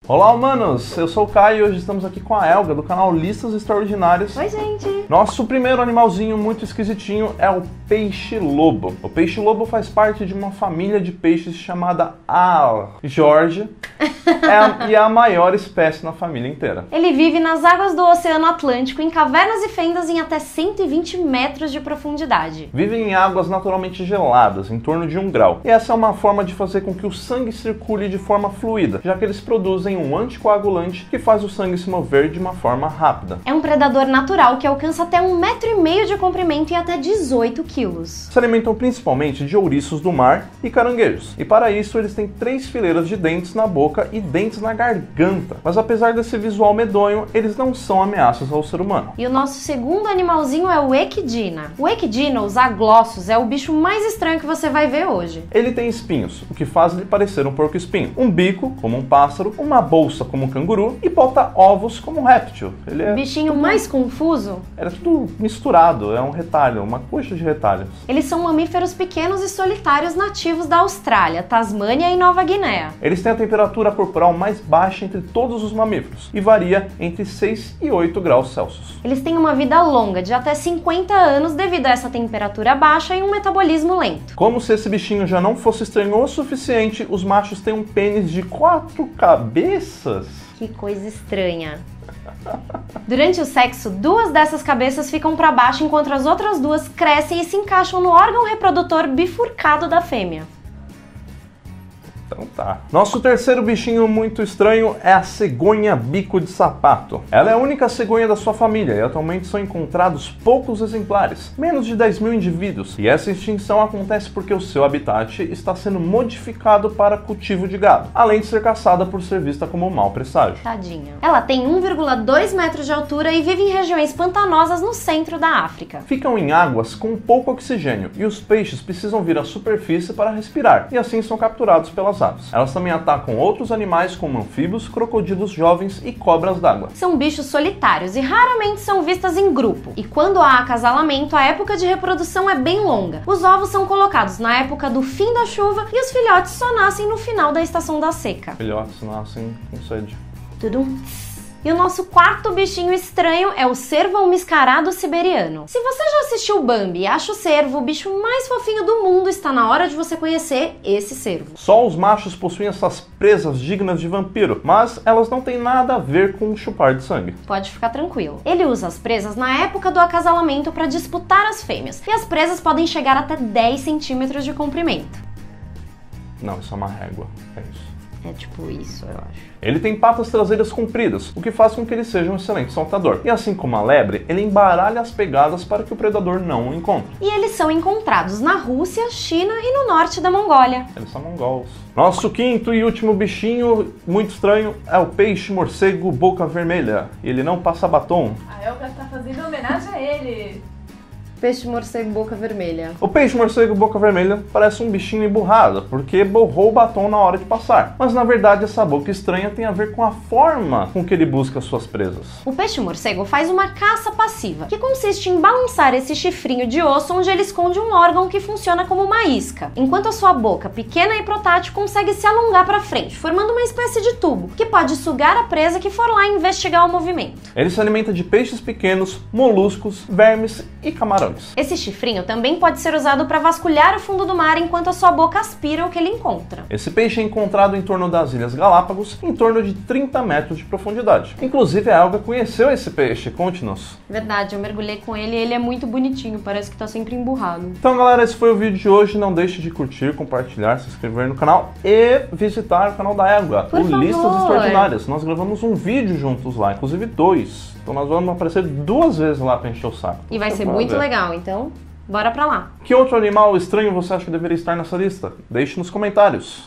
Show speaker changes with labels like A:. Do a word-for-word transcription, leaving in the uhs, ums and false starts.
A: Olá, humanos! Eu sou o Caio e hoje estamos aqui com a Elga, do canal Listas Extraordinárias.
B: Oi, gente!
A: Nosso primeiro animalzinho muito esquisitinho é o peixe-lobo. O peixe-lobo faz parte de uma família de peixes chamada a Georgia é a, e é a maior espécie na família inteira.
B: Ele vive nas águas do Oceano Atlântico, em cavernas e fendas em até cento e vinte metros de profundidade.
A: Vive em águas naturalmente geladas, em torno de um grau. E essa é uma forma de fazer com que o sangue circule de forma fluida, já que eles produzem um anticoagulante que faz o sangue se mover de uma forma rápida.
B: É um predador natural que alcança até um metro e meio de comprimento e até dezoito quilos.
A: Se alimentam principalmente de ouriços do mar e caranguejos. E para isso eles têm três fileiras de dentes na boca e dentes na garganta. Mas apesar desse visual medonho, eles não são ameaças ao ser humano.
B: E o nosso segundo animalzinho é o equidna. O equidna, os aglossos, é o bicho mais estranho que você vai ver hoje.
A: Ele tem espinhos, o que faz ele parecer um porco-espinho. Um bico, como um pássaro, uma bolsa como um canguru e bota ovos como um réptil. Ele é
B: bichinho
A: tudo...
B: mais confuso?
A: Era tudo misturado, é um retalho, uma coxa de retalhos.
B: Eles são mamíferos pequenos e solitários nativos da Austrália, Tasmânia e Nova Guiné.
A: Eles têm a temperatura corporal mais baixa entre todos os mamíferos e varia entre seis e oito graus Celsius.
B: Eles têm uma vida longa, de até cinquenta anos, devido a essa temperatura baixa e um metabolismo lento.
A: Como se esse bichinho já não fosse estranho o suficiente, os machos têm um pênis de quatro cabeças.
B: Que coisa estranha. Durante o sexo, duas dessas cabeças ficam para baixo enquanto as outras duas crescem e se encaixam no órgão reprodutor bifurcado da fêmea.
A: Então tá. Nosso terceiro bichinho muito estranho é a cegonha bico de sapato. Ela é a única cegonha da sua família e atualmente são encontrados poucos exemplares, menos de dez mil indivíduos. E essa extinção acontece porque o seu habitat está sendo modificado para cultivo de gado, além de ser caçada por ser vista como um mau presságio.
B: Tadinha. Ela tem um vírgula dois metros de altura e vive em regiões pantanosas no centro da África.
A: Ficam em águas com pouco oxigênio e os peixes precisam vir à superfície para respirar e assim são capturados pelas aves. Elas também atacam outros animais como anfíbios, crocodilos jovens e cobras d'água.
B: São bichos solitários e raramente são vistas em grupo. E quando há acasalamento, a época de reprodução é bem longa. Os ovos são colocados na época do fim da chuva e os filhotes só nascem no final da estação da seca.
A: Filhotes nascem com sede.
B: Tudum. E o nosso quarto bichinho estranho é o cervo mascarado siberiano. Se você já assistiu Bambi e acha o cervo o bicho mais fofinho do mundo, está na hora de você conhecer esse cervo.
A: Só os machos possuem essas presas dignas de vampiro, mas elas não têm nada a ver com chupar de sangue.
B: Pode ficar tranquilo. Ele usa as presas na época do acasalamento para disputar as fêmeas, e as presas podem chegar até dez centímetros de comprimento.
A: Não, isso é uma régua, é isso.
B: É tipo isso, eu acho.
A: Ele tem patas traseiras compridas, o que faz com que ele seja um excelente saltador. E assim como a lebre, ele embaralha as pegadas para que o predador não o encontre.
B: E eles são encontrados na Rússia, China e no norte da Mongólia.
A: Eles são mongols. Nosso quinto e último bichinho muito estranho é o peixe-morcego boca vermelha. Ele não passa batom.
C: A Elga está fazendo homenagem a ele.
B: Peixe morcego boca vermelha.
A: O peixe morcego boca vermelha parece um bichinho emburrado, porque borrou o batom na hora de passar. Mas na verdade essa boca estranha tem a ver com a forma com que ele busca suas presas.
B: O peixe morcego faz uma caça passiva, que consiste em balançar esse chifrinho de osso onde ele esconde um órgão que funciona como uma isca, enquanto a sua boca, pequena e protrátil, consegue se alongar para frente, formando uma espécie de tubo, que pode sugar a presa que for lá investigar o movimento.
A: Ele se alimenta de peixes pequenos, moluscos, vermes e camarões.
B: Esse chifrinho também pode ser usado para vasculhar o fundo do mar enquanto a sua boca aspira o que ele encontra.
A: Esse peixe é encontrado em torno das Ilhas Galápagos, em torno de trinta metros de profundidade. Inclusive a Elga conheceu esse peixe, conte-nos.
B: Verdade, eu mergulhei com ele e ele é muito bonitinho, parece que tá sempre emburrado.
A: Então galera, esse foi o vídeo de hoje, não deixe de curtir, compartilhar, se inscrever no canal e visitar o canal da Elga,
B: Por
A: o
B: favor.
A: Listas Extraordinárias. Nós gravamos um vídeo juntos lá, inclusive dois. Então nós vamos aparecer duas vezes lá pra encher o saco.
B: E vai
A: Você
B: ser
A: vai
B: muito
A: ver.
B: legal, então bora pra lá.
A: Que outro animal estranho você acha que deveria estar nessa lista? Deixe nos comentários.